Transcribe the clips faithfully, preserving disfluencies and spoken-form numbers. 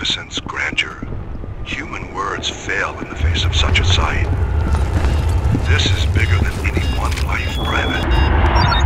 magnificence, grandeur. Human words fail in the face of such a sight. This is bigger than any one life, Private.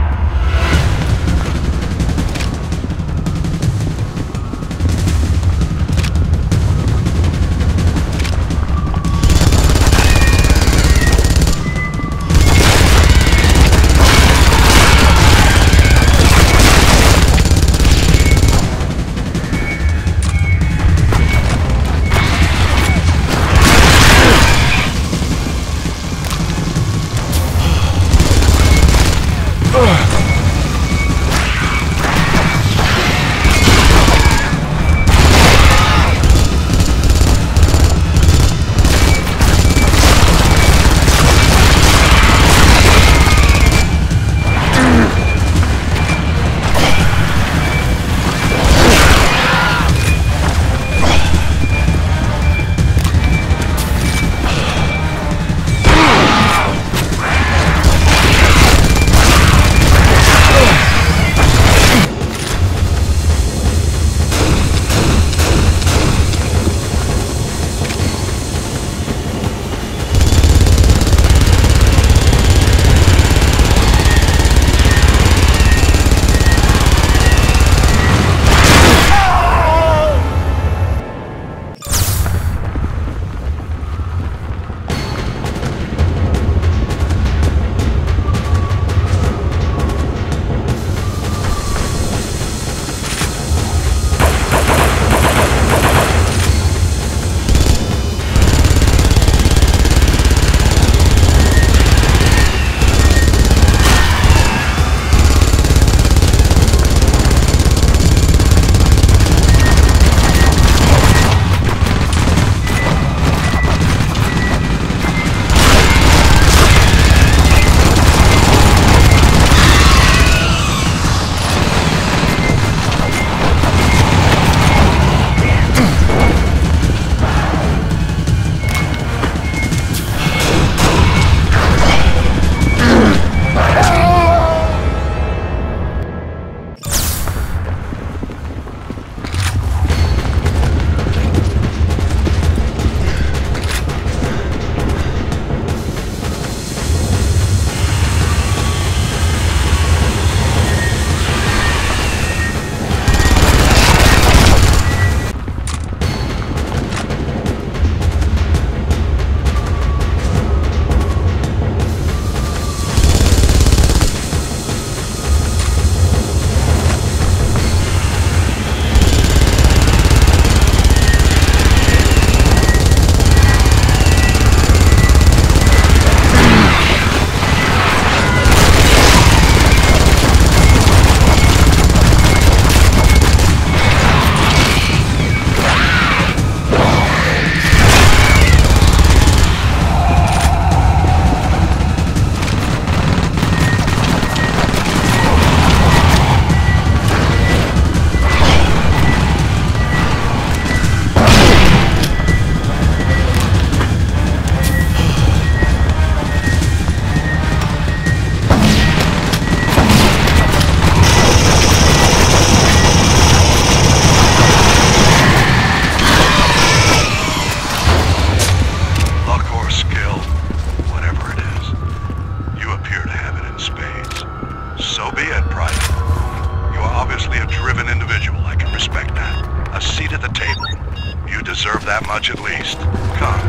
That much at least. Come.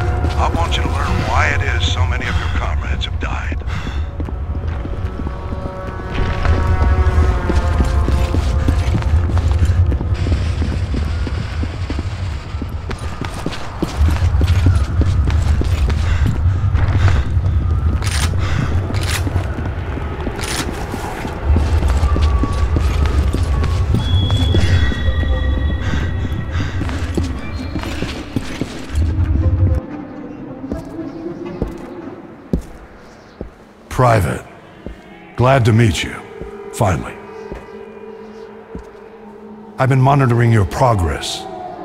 I want you to learn why it is so many of your comrades have died. Private, glad to meet you, finally. I've been monitoring your progress.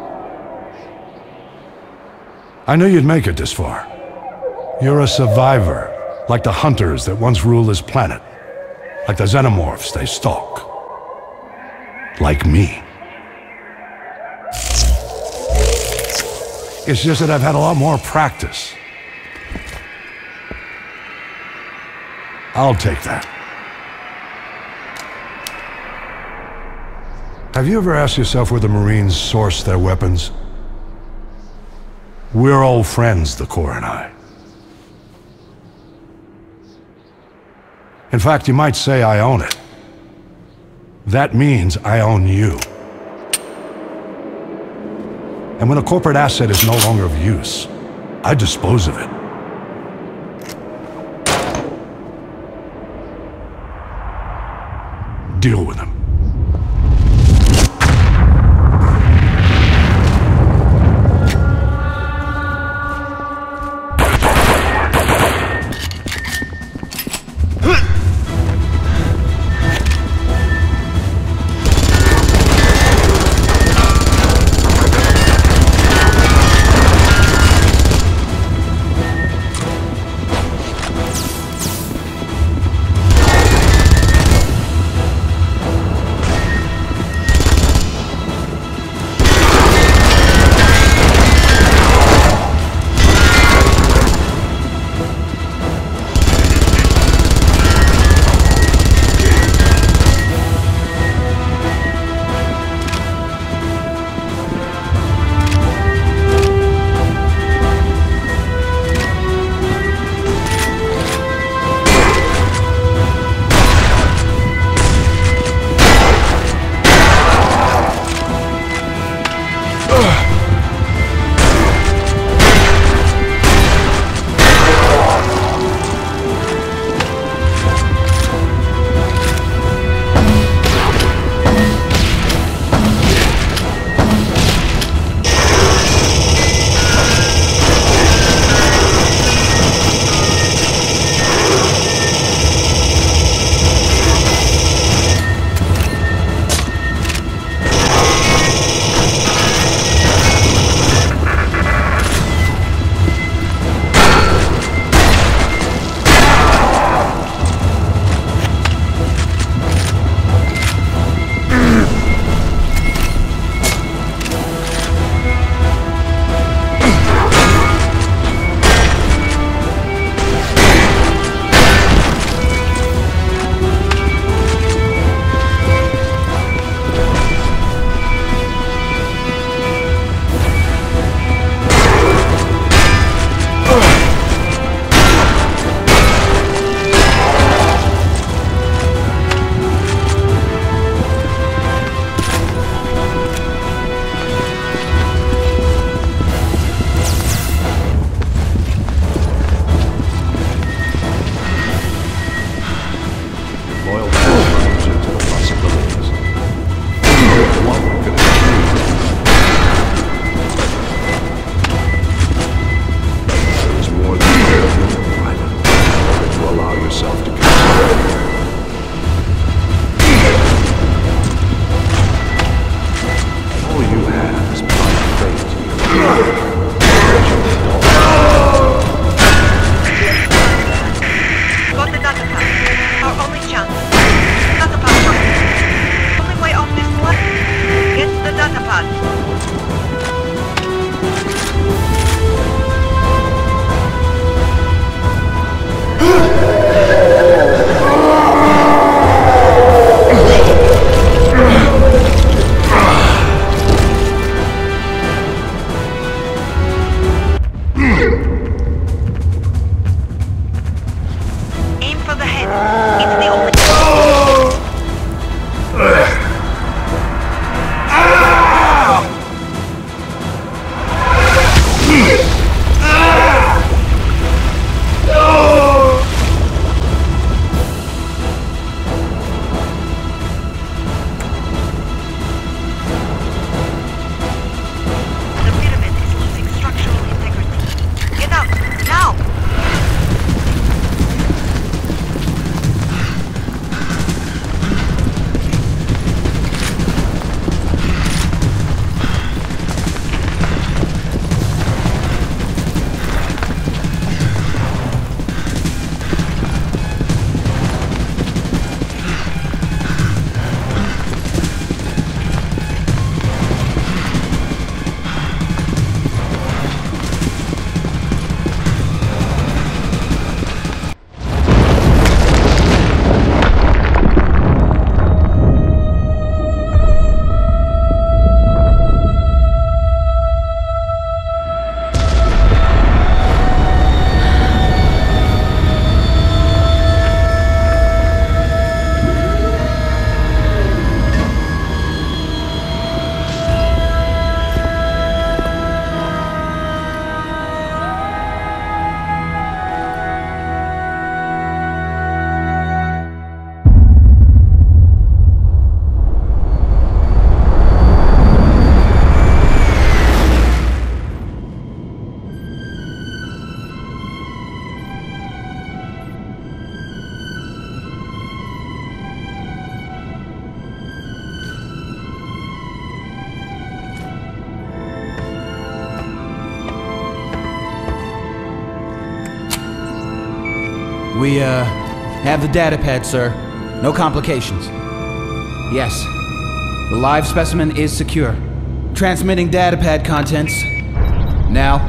I knew you'd make it this far. You're a survivor, like the hunters that once ruled this planet. Like the xenomorphs they stalk. Like me. It's just that I've had a lot more practice. I'll take that. Have you ever asked yourself where the Marines source their weapons? We're old friends, the Corps and I. In fact, you might say I own it. That means I own you. And when a corporate asset is no longer of use, I dispose of it. Deal with him. We, uh, have the datapad, sir. No complications. Yes. The live specimen is secure. Transmitting datapad contents. Now.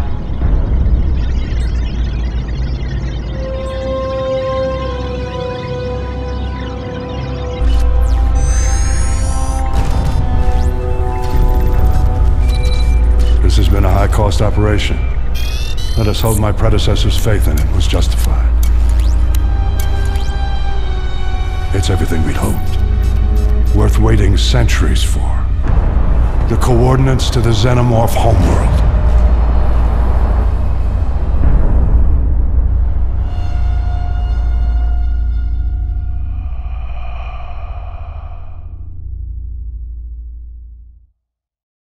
This has been a high-cost operation. Let us hope my predecessor's faith in it was justified. It's everything we'd hoped. Worth waiting centuries for. The coordinates to the Xenomorph homeworld.